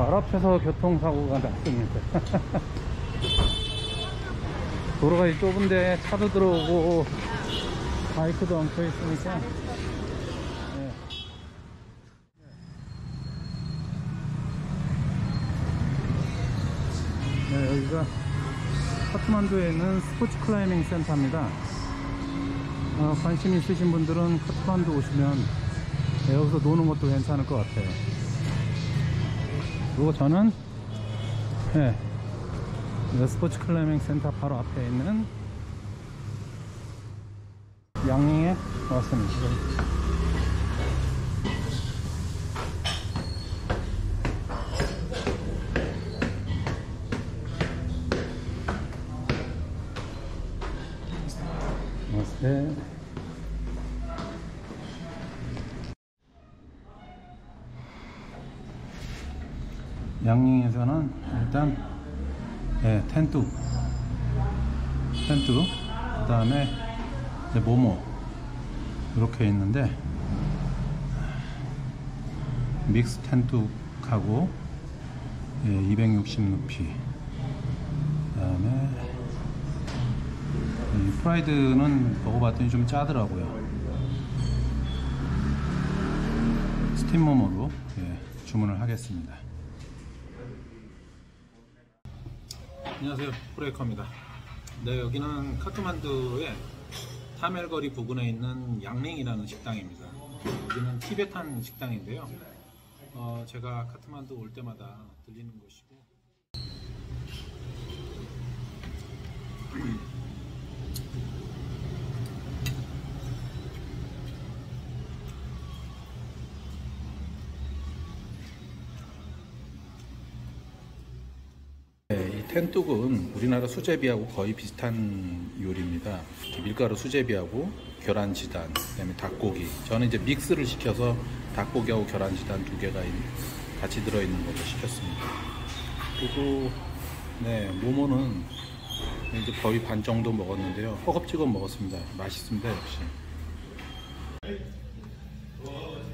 발 앞에서 교통사고가 났습니다. 도로가 좁은데 차도 들어오고 바이크도 엉켜 있으니까. 네, 여기가 카트만두에 있는 스포츠 클라이밍 센터입니다. 관심 있으신 분들은 카트만두 오시면 여기서 노는 것도 괜찮을 것 같아요. 그리고 저는 스포츠 클라이밍 센터 바로 앞에 있는 양양에 왔습니다. 네. 양양에서는 일단 텐뚜 그 다음에 모모 이렇게 있는데, 믹스 텐뚜하고 260루피, 그 다음에 프라이드는 먹어봤더니 좀 짜더라고요. 스팀 모모로 주문을 하겠습니다. 안녕하세요, 브레이커입니다. 네, 여기는 카트만두의 타멜거리 부근에 있는 양랭이라는 식당입니다. 여기는 티베탄 식당인데요. 제가 카트만두 올 때마다 들리는 곳이고, 이 텐뚝은 우리나라 수제비하고 거의 비슷한 요리입니다. 밀가루 수제비하고 계란지단, 그다음에 닭고기. 저는 이제 믹스를 시켜서 닭고기하고 계란지단 두 개가 같이 들어있는 걸로 시켰습니다. 그리고 모모는 이제 거의 반 정도 먹었는데요. 허겁지겁 먹었습니다. 맛있습니다, 역시.